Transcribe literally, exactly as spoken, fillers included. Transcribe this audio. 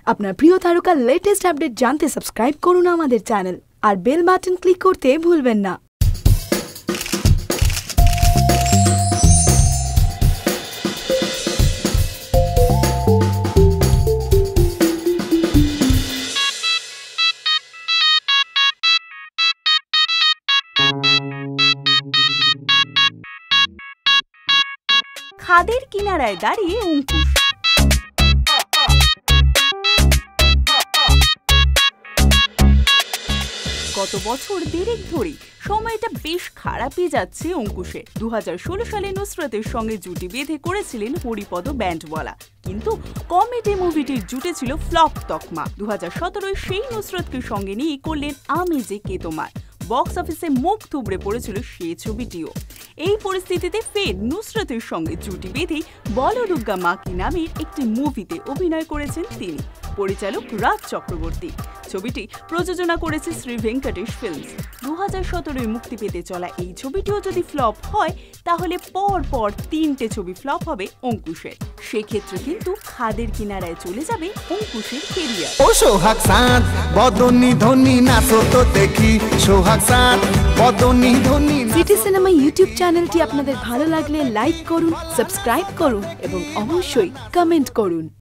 আপনার প্রিয় তারকার লেটেস্ট আপডেট জানতে সাবস্ক্রাইব করুন আমাদের চ্যানেল আর বেল বাটন ক্লিক করতে ভুলবেন না। খাদের কিনারায় দাঁড়িয়ে অঙ্কুশ। গত বছর দেড়েক ধরে সময়টা বেশ খারাপই যাচ্ছে অঙ্কুশের। দু হাজার ষোলো সালে নুসরতের সঙ্গে জুটি বেঁধে করেছিলেন হরিপদ ব্যান্ডওয়ালা, কিন্তু কমেডি মুভিটির জুটে ছিল ফ্লপ তকমা। দু হাজার সতেরোয় সেই নুসরতকে সঙ্গে নিয়ে করলেন আমি যে কে তোমার। বক্স অফিসে মুখ থুবড়ে পড়েছিল সে ছবিটিও। এই পরিস্থিতিতে ফের নুসরতের সঙ্গে জুটি বেঁধেই বলদুর্গা মাকি নামের একটি মুভিতে অভিনয় করেছেন তিনি। পরিচালক রাজ চক্রবর্তী। ছবিটি প্রযোজনা করেছে শ্রী ভেঙ্কটেশ ফিল্মস। দু হাজার সতেরোয় মুক্তি পেতে চলা এই ছবিটিও যদি ফ্লপ হয় তাহলে পর পর তিনটে ছবি ফ্লপ হবে অঙ্কুশের। সেক্ষেত্রে কিন্তু খাদের কিনারায় চলে যাবে অঙ্কুশের কেরিয়ার। ও সোহাগ সাঁত বদনী ধ্বনি নাচো তো দেখি, সোহাগ সাঁত বদনী ধ্বনি। সিটি সিনেমা ইউটিউব চ্যানেলটি আপনাদের ভালো লাগলে লাইক করুন, সাবস্ক্রাইব করুন এবং অবশ্যই কমেন্ট করুন।